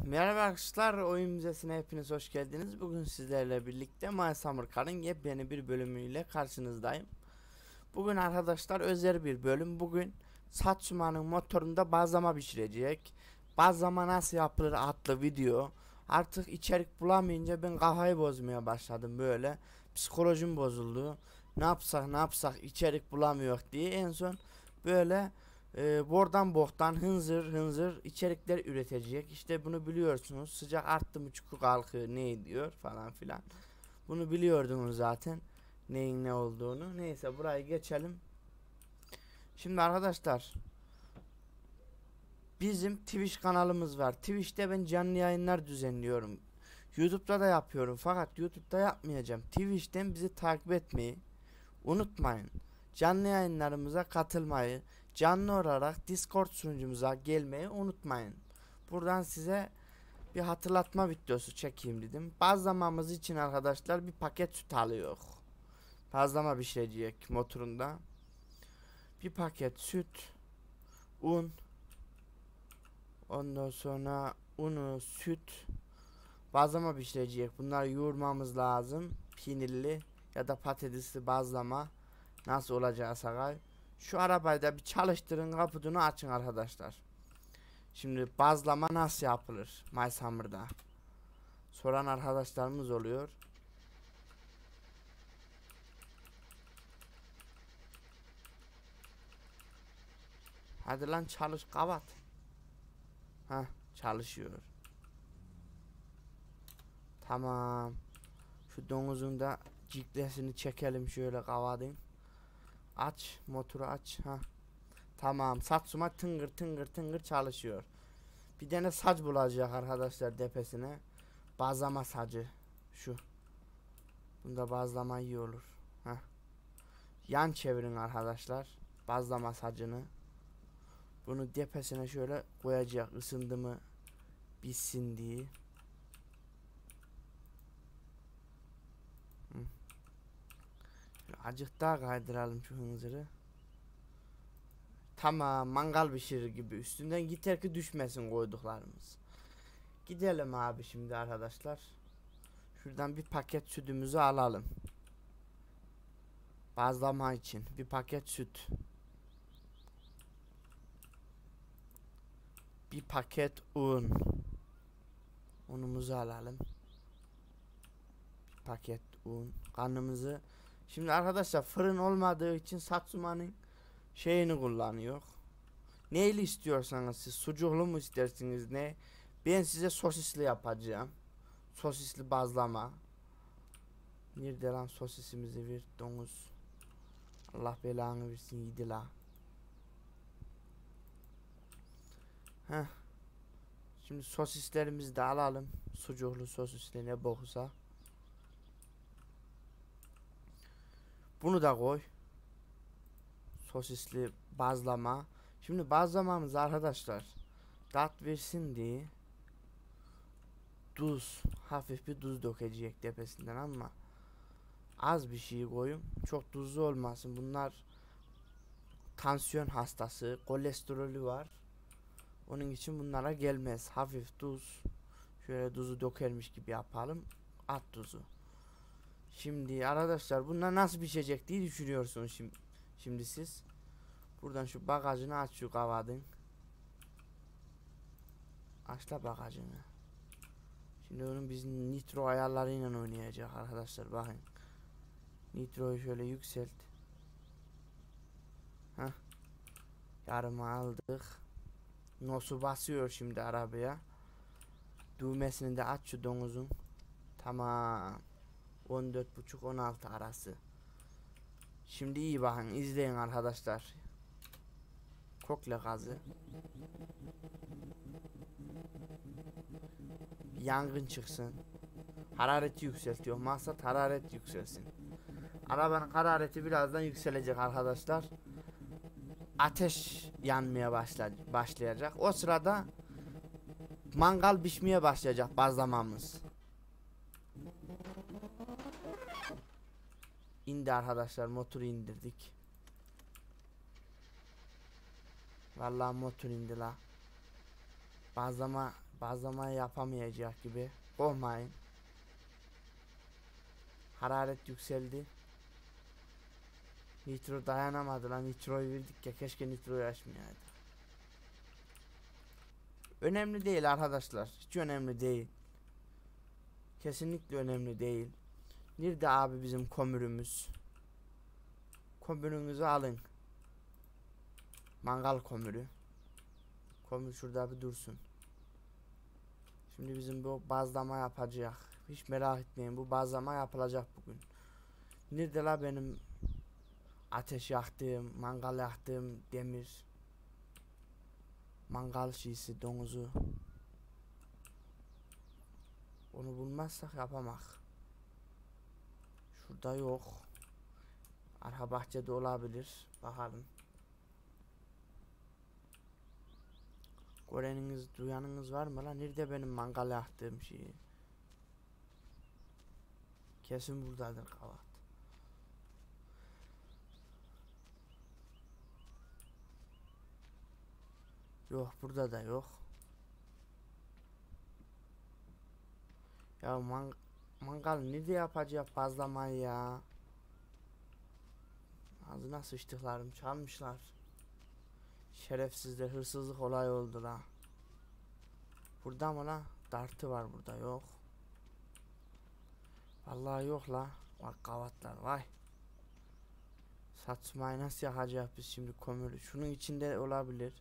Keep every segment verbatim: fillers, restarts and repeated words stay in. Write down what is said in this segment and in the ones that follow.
Merhaba arkadaşlar, oyun müzesine hepiniz hoş geldiniz. Bugün sizlerle birlikte My Summer Car'ın yepyeni bir bölümüyle karşınızdayım. Bugün arkadaşlar özel bir bölüm. Bugün Satsuma'nın motorunda bazlama pişirecek. Bazlama nasıl yapılır adlı video. Artık içerik bulamayınca ben kafayı bozmaya başladım böyle. Psikolojim bozuldu. Ne yapsak ne yapsak içerik bulamıyor diye en son böyle e, bordan boktan hınzır hınzır içerikler üretecek. İşte bunu biliyorsunuz. Sıcak arttı mı çukur kalkıyor ne diyor falan filan. Bunu biliyordunuz zaten. Neyin ne olduğunu. Neyse burayı geçelim. Şimdi arkadaşlar bizim Twitch kanalımız var. Twitch'te ben canlı yayınlar düzenliyorum. YouTube'da da yapıyorum fakat YouTube'da yapmayacağım. Twitch'ten bizi takip etmeyi unutmayın. Canlı yayınlarımıza katılmayı, canlı olarak Discord sunucumuza gelmeyi unutmayın. Buradan size bir hatırlatma videosu çekeyim dedim. Bazlamamız için arkadaşlar bir paket süt alıyor. Bazlama pişirecek motorunda. Bir paket süt, un, ondan sonra unu, süt, bazlama pişirecek. Bunları yoğurmamız lazım. Peynirli ya da patatesli bazlama nasıl olacağı sakay. Şu arabayı da bir çalıştırın, kaputunu açın arkadaşlar. Şimdi bazlama nasıl yapılır My Summer'da? Soran arkadaşlarımız oluyor. Hadi lan çalış kavat. Ha çalışıyor. Tamam. Şu domuzun da ciklesini çekelim şöyle kavadayım. Aç motoru aç. Ha. Tamam Satsuma tıngır tıngır tıngır çalışıyor. Bir tane saç bulacak arkadaşlar tepesine. Bazlama sacı. Şu. Bunda bazlama iyi olur. Heh. Yan çevirin arkadaşlar. Bazlama sacını. Bunu tepesine şöyle koyacak. Isındı mı bitsin diye. Hı. Acık daha kaydıralım şu hınzırı. Tamam mangal pişirir gibi. Üstünden yeter ki düşmesin koyduklarımız. Gidelim abi şimdi arkadaşlar. Şuradan bir paket sütümüzü alalım. Bazlama için bir paket süt. Bir paket un. Unumuzu alalım. Bir paket un. Kanımızı. Şimdi arkadaşlar fırın olmadığı için Satsuma'nın şeyini kullanıyor. Neyle istiyorsanız siz sucuklu mu istersiniz ne? Ben size sosisli yapacağım. Sosisli bazlama. Nerede lan sosisimizi ver domuz. Allah belanı versin yedi la. Heh. Şimdi sosislerimizi de alalım. Sucuklu sosisli ne bokusa. Bunu da koy. Sosisli bazlama. Şimdi bazlamamız arkadaşlar tat versin diye tuz, hafif bir tuz dökecek tepesinden ama az bir şey koyun. Çok tuzlu olmasın. Bunlar tansiyon hastası, kolesterolü var. Onun için bunlara gelmez. Hafif tuz. Şöyle tuzu dökermiş gibi yapalım. At tuzu. Şimdi arkadaşlar bunlar nasıl pişecek diye düşünüyorsunuz şimdi, şimdi siz. Buradan şu bagajını aç şu kavadın. Açla bagajını. Şimdi onun biz nitro ayarlarıyla oynayacak arkadaşlar bakın. Nitroyu şöyle yükselt. Heh. Yarımı aldık. Nosu basıyor şimdi arabaya. Düğmesini de aç şu domuzun. Tamam. on dört buçuk on altı arası. Şimdi iyi bakın izleyin arkadaşlar. Kokle gazı. Yangın çıksın. Harareti yükseltiyor. Maksat hararet yükselsin. Arabanın harareti birazdan yükselecek arkadaşlar. Ateş yanmaya başla başlayacak. O sırada mangal pişmeye başlayacak bazlamamız. İndi arkadaşlar motoru indirdik. Vallahi motor indi la. Bazlama Bazlamayı yapamayacak gibi. Olmayın. Hararet yükseldi. Nitro dayanamadı lan. Nitro'yu verdik ya. Keşke Nitro'yu açmayaydı. Önemli değil arkadaşlar. Hiç önemli değil. Kesinlikle önemli değil. Nerede abi bizim kömürümüz? Kömürünüzü alın. Mangal kömürü. Kömür şurada bir dursun. Şimdi bizim bu bazlama yapacak. Hiç merak etmeyin, bu bazlama yapılacak bugün. Nerede la benim ateş yaktığım, mangal yaktığım demir, mangal şişi, domuzu. Onu bulmazsak yapamak. Şurada yok. Arka bahçede olabilir. Bakalım. Göreniniz, duyanınız var mı lan? Nerede benim mangal yaktığım şey? Kesin buradadır kavat. Yok, burada da yok. Ya man mangal nerede yapacak bazlamayı ya? Ağzına sıçtıklarım, çalmışlar. Şerefsizler, hırsızlık olay oldu la. Burada mı la? Dartı var burada, yok. Vallahi yok la. Bak kavatlar, vay. Satsmayı nasıl yakacağız biz şimdi kömürü? Şunun içinde olabilir.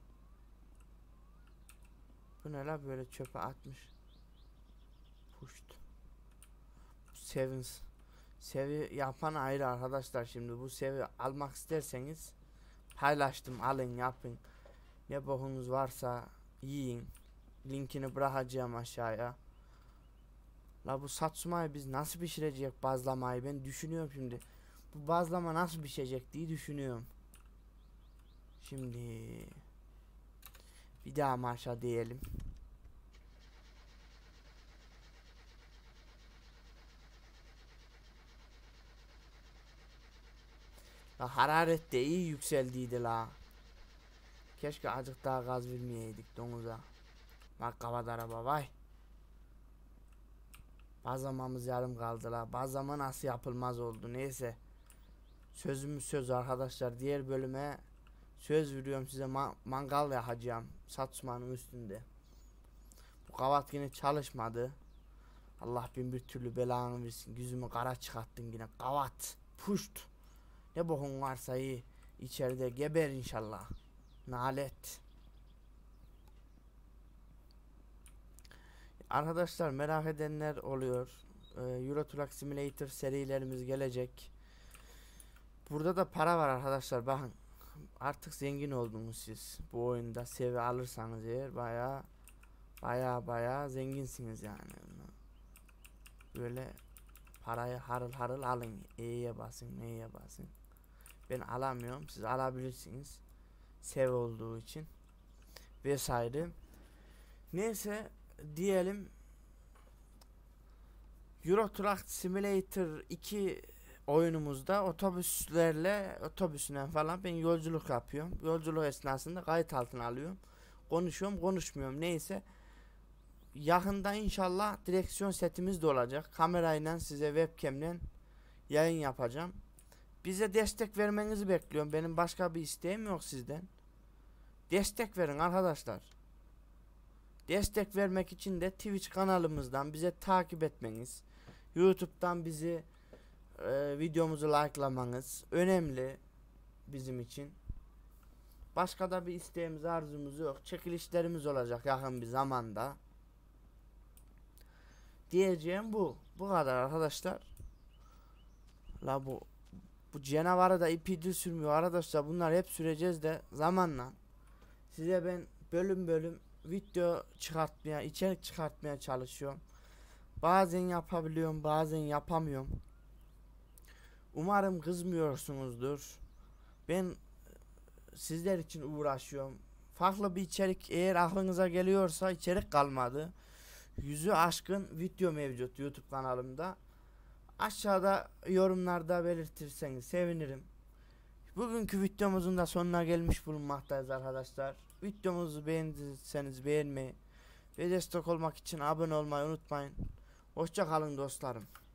Bu ne la, böyle çöpe atmış. Puşt. Sevins. Sevi yapan ayrı arkadaşlar. Şimdi bu sevi almak isterseniz paylaştım, alın yapın. Ne bokunuz varsa yiyin. Linkini bırakacağım aşağıya. La bu Satsumayı biz nasıl pişirecek bazlamayı, ben düşünüyorum şimdi. Bu bazlama nasıl pişecek diye düşünüyorum. Şimdi bir daha marşa diyelim. La hararet de iyi yükseldiydi la. Keşke azıcık daha gaz vermeyeydik domuza. Bak kavat araba, vay. Bazlamamız yarım kaldı la. Bazlama nasıl yapılmaz oldu, neyse. Sözümüz söz arkadaşlar. Diğer bölüme söz veriyorum size, ma mangal yakacağım Satsuma'nın üstünde. Bu kavat yine çalışmadı. Allah bin bir türlü belanı versin. Yüzümü kara çıkarttın yine kavat. Puşt. Ne bokun varsa iyi. İçeride geber inşallah. Nalet. Arkadaşlar merak edenler oluyor. Ee, Euro Truck Simulator serilerimiz gelecek. Burada da para var arkadaşlar, bakın. Artık zengin oldunuz siz. Bu oyunda seviye alırsanız eğer baya baya baya zenginsiniz yani. Böyle parayı harıl harıl alın. E'ye basın, M'ye basın. Ben alamıyorum, siz alabilirsiniz. Sev olduğu için vesaire. Neyse diyelim, Euro Truck Simulator iki oyunumuzda otobüslerle, otobüsüne falan ben yolculuk yapıyorum. Yolculuk esnasında kayıt altına alıyorum. Konuşuyorum, konuşmuyorum, neyse. Yakında inşallah direksiyon setimiz de olacak. Kamerayla size webcam'den yayın yapacağım. Bize destek vermenizi bekliyorum. Benim başka bir isteğim yok sizden. Destek verin arkadaşlar. Destek vermek için de Twitch kanalımızdan bize takip etmeniz, YouTube'dan bizi e, videomuzu likelamanız önemli bizim için. Başka da bir isteğimiz, arzumuz yok. Çekilişlerimiz olacak yakın bir zamanda. Diyeceğim bu. Bu kadar arkadaşlar. La bu bu canavarı da ipi sürmüyor arkadaşlar. Bunlar hep süreceğiz de zamanla. Size ben bölüm bölüm video çıkartmaya, içerik çıkartmaya çalışıyorum. Bazen yapabiliyorum, bazen yapamıyorum. Umarım kızmıyorsunuzdur. Ben sizler için uğraşıyorum. Farklı bir içerik eğer aklınıza geliyorsa, içerik kalmadı. Yüzü aşkın video mevcut YouTube kanalımda. Aşağıda yorumlarda belirtirseniz sevinirim. Bugünkü videomuzun da sonuna gelmiş bulunmaktayız arkadaşlar. Videomuzu beğendiyseniz beğenmeyi ve destek olmak için abone olmayı unutmayın. Hoşça kalın dostlarım.